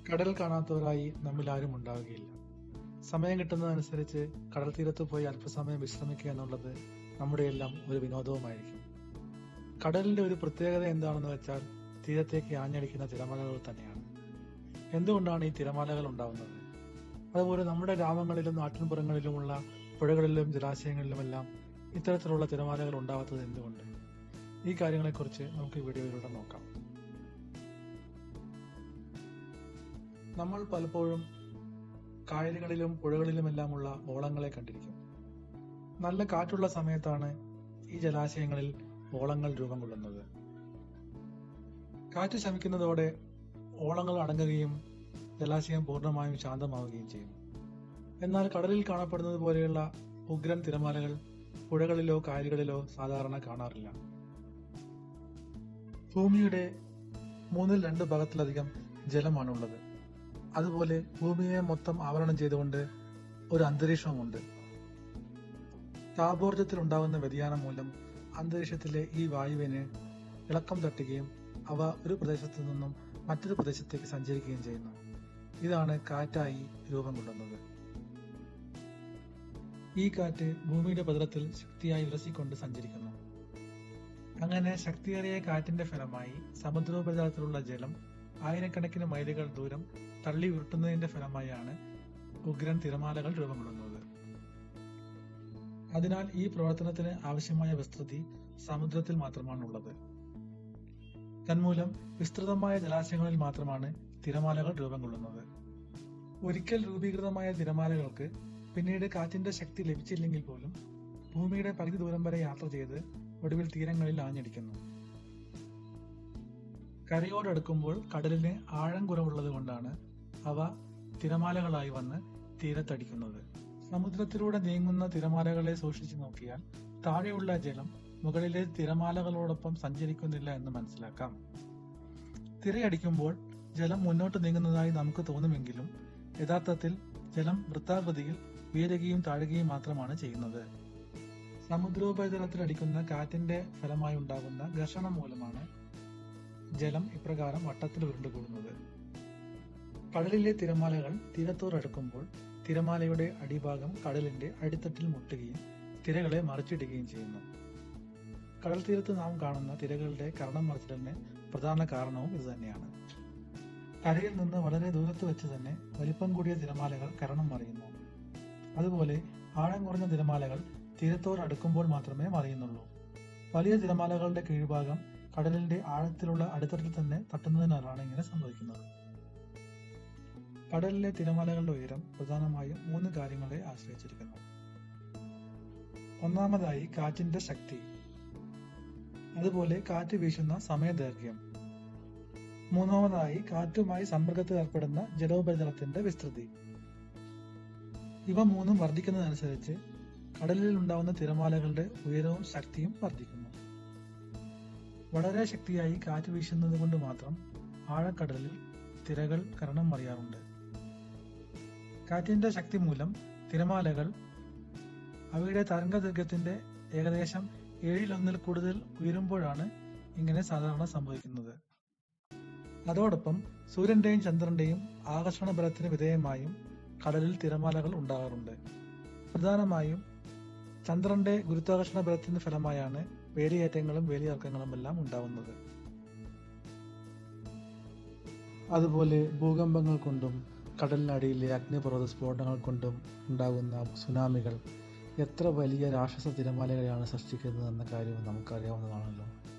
കടൽ കാണാത്തവരായി നമ്മിൽ ആരും ഉണ്ടാവുകയില്ല. സമയം കിട്ടുന്നതനുസരിച്ച് കടൽ തീരത്ത് പോയി അല്പസമയം വിശ്രമിക്കുക എന്നുള്ളത് നമ്മുടെയെല്ലാം ഒരു വിനോദവുമായിരിക്കും. കടലിന്റെ ഒരു പ്രത്യേകത എന്താണെന്ന് വെച്ചാൽ തീരത്തേക്ക് ആഞ്ഞടിക്കുന്ന തിരമാലകൾ തന്നെയാണ്. എന്തുകൊണ്ടാണ് ഈ തിരമാലകൾ ഉണ്ടാവുന്നത്? അതുപോലെ നമ്മുടെ ഗ്രാമങ്ങളിലും നാട്ടിൻപുറങ്ങളിലുമുള്ള പുഴകളിലും ജലാശയങ്ങളിലുമെല്ലാം ഇത്തരത്തിലുള്ള തിരമാലകൾ ഉണ്ടാവാത്തത് എന്തുകൊണ്ട്? ഈ കാര്യങ്ങളെക്കുറിച്ച് നമുക്ക് ഈ വീഡിയോയിലൂടെ നോക്കാം. നമ്മൾ പലപ്പോഴും കായലുകളിലും പുഴകളിലുമെല്ലാമുള്ള ഓളങ്ങളെ കണ്ടിരിക്കും. നല്ല കാറ്റുള്ള സമയത്താണ് ഈ ജലാശയങ്ങളിൽ ഓളങ്ങൾ രൂപം കൊള്ളുന്നത്. കാറ്റ് ശമിക്കുന്നതോടെ ഓളങ്ങൾ അടങ്ങുകയും ജലാശയം പൂർണ്ണമായും ശാന്തമാവുകയും ചെയ്യും. എന്നാൽ കടലിൽ കാണപ്പെടുന്നത് പോലെയുള്ള ഉഗ്രൻ തിരമാലകൾ പുഴകളിലോ കായലുകളിലോ സാധാരണ കാണാറില്ല. ഭൂമിയുടെ 2/3 ഭാഗത്തിലധികം ജലമാണുള്ളത്. അതുപോലെ ഭൂമിയെ മൊത്തം ആവരണം ചെയ്തുകൊണ്ട് ഒരു അന്തരീക്ഷവുമുണ്ട്. താപോർജ്ജത്തിൽ ഉണ്ടാകുന്ന വ്യതിയാനം മൂലം അന്തരീക്ഷത്തിലെ ഈ വായുവിന് ഇളക്കം തട്ടുകയും അവ ഒരു പ്രദേശത്തു നിന്നും മറ്റൊരു പ്രദേശത്തേക്ക് സഞ്ചരിക്കുകയും ചെയ്യുന്നു. ഇതാണ് കാറ്റായി രൂപം കൊള്ളുന്നത്. ഈ കാറ്റ് ഭൂമിയുടെ പതലത്തിൽ ശക്തിയായി വിലസിക്കൊണ്ട് സഞ്ചരിക്കുന്നു. അങ്ങനെ ശക്തിയേറിയ കാറ്റിന്റെ ഫലമായി സമുദ്രോപരിതലത്തിലുള്ള ജലം ആയിരക്കണക്കിന് മൈലുകൾ ദൂരം തള്ളി ഉരുട്ടുന്നതിന്റെ ഫലമായാണ് ഉഗ്രൻ തിരമാലകൾ രൂപം കൊള്ളുന്നത്. അതിനാൽ ഈ പ്രവർത്തനത്തിന് ആവശ്യമായ വിസ്തൃതി സമുദ്രത്തിൽ മാത്രമാണുള്ളത്. തന്മൂലം വിസ്തൃതമായ ജലാശയങ്ങളിൽ മാത്രമാണ് തിരമാലകൾ രൂപം കൊള്ളുന്നത്. ഒരിക്കൽ രൂപീകൃതമായ തിരമാലകൾക്ക് പിന്നീട് കാറ്റിന്റെ ശക്തി ലഭിച്ചില്ലെങ്കിൽ പോലും ഭൂമിയുടെ പകുതി ദൂരം വരെ യാത്ര ചെയ്ത് ഒടുവിൽ തീരങ്ങളിൽ ആഞ്ഞടിക്കുന്നു. കരയോടടുക്കുമ്പോൾ കടലിന് ആഴം കുറവുള്ളത് കൊണ്ടാണ് അവ തിരമാലകളായി വന്ന് തീരത്തടിക്കുന്നത്. സമുദ്രത്തിലൂടെ നീങ്ങുന്ന തിരമാലകളെ സൂക്ഷിച്ചു നോക്കിയാൽ താഴെയുള്ള ജലം മുകളിലെ തിരമാലകളോടൊപ്പം സഞ്ചരിക്കുന്നില്ല എന്ന് മനസ്സിലാക്കാം. തിരയടിക്കുമ്പോൾ ജലം മുന്നോട്ട് നീങ്ങുന്നതായി നമുക്ക് തോന്നുമെങ്കിലും യഥാർത്ഥത്തിൽ ജലം വൃത്താകൃതിയിൽ ഉയരുകയും താഴുകയും മാത്രമാണ് ചെയ്യുന്നത്. സമുദ്രോപരിതലത്തിൽ അടിക്കുന്ന കാറ്റിന്റെ ഫലമായി ഉണ്ടാകുന്ന ഘർഷണം മൂലമാണ് ജലം ഇപ്രകാരം വട്ടത്തിൽ ഉരുണ്ടുകൂടുന്നത്. കടലിലെ തിരമാലകൾ തീരത്തോടടുക്കുമ്പോൾ തിരമാലയുടെ അടിഭാഗം കടലിന്റെ അടിത്തട്ടിൽ മുട്ടുകയും തിരകളെ മറിച്ചിടുകയും ചെയ്യുന്നു. കടൽ തീരത്ത് നാം കാണുന്ന തിരകളുടെ കരണം മറിച്ചിലിന് പ്രധാന കാരണവും ഇതുതന്നെയാണ്. കരയിൽ നിന്ന് വളരെ ദൂരത്ത് വെച്ച് തന്നെ വലിപ്പം കൂടിയ തിരമാലകൾ കരണം മറിയുന്നു. അതുപോലെ ആഴം കുറഞ്ഞ തിരമാലകൾ തീരത്തോടടുക്കുമ്പോൾ മാത്രമേ മറിയുന്നുള്ളൂ. വലിയ തിരമാലകളുടെ കീഴ്ഭാഗം കടലിന്റെ ആഴത്തിലുള്ള അടിത്തട്ടിൽ തന്നെ തട്ടുന്നതിനാലാണ് ഇങ്ങനെ സംഭവിക്കുന്നത്. കടലിലെ തിരമാലകളുടെ ഉയരം പ്രധാനമായും 3 കാര്യങ്ങളെ ആശ്രയിച്ചിരിക്കുന്നു. ഒന്നാമതായി കാറ്റിന്റെ ശക്തി, അതുപോലെ കാറ്റ് വീശുന്ന സമയദൈർഘ്യം, മൂന്നാമതായി കാറ്റുമായി സമ്പർക്കത്തിൽ ഏർപ്പെടുന്ന ജലോപരിതലത്തിന്റെ വിസ്തൃതി. ഇവ 3ഉം വർദ്ധിക്കുന്നതനുസരിച്ച് കടലിൽ ഉണ്ടാവുന്ന തിരമാലകളുടെ ഉയരവും ശക്തിയും വർദ്ധിക്കുന്നു. വളരെ ശക്തിയായി കാറ്റ് വീശുന്നത് കൊണ്ട് മാത്രം ആഴക്കടലിൽ തിരകൾ കരണം മറിയാറുണ്ട്. കാറ്റിന്റെ ശക്തി മൂലം തിരമാലകൾ അവയുടെ തരംഗദൈർഘ്യത്തിന്റെ ഏകദേശം 1/7 കൂടുതൽ ഉയരുമ്പോഴാണ് ഇങ്ങനെ സാധാരണ സംഭവിക്കുന്നത്. അതോടൊപ്പം സൂര്യന്റെയും ചന്ദ്രന്റെയും ആകർഷണ ബലത്തിന് വിധേയമായും കടലിൽ തിരമാലകൾ ഉണ്ടാകാറുണ്ട്. പ്രധാനമായും ചന്ദ്രന്റെ ഗുരുത്വാകർഷണ ബലത്തിന് ഫലമായാണ് വേലിയേറ്റങ്ങളും വേലിയിറക്കങ്ങളും എല്ലാം ഉണ്ടാവുന്നത്. അതുപോലെ ഭൂകമ്പങ്ങൾ കൊണ്ടും കടലിനടിയിലെ അഗ്നിപർവ്വത സ്ഫോടനങ്ങൾ കൊണ്ടും ഉണ്ടാകുന്ന സുനാമികൾ എത്ര വലിയ രാക്ഷസ തിരമാലകളെയാണ് സൃഷ്ടിക്കുന്നത് എന്ന കാര്യവും നമുക്കറിയാവുന്നതാണല്ലോ.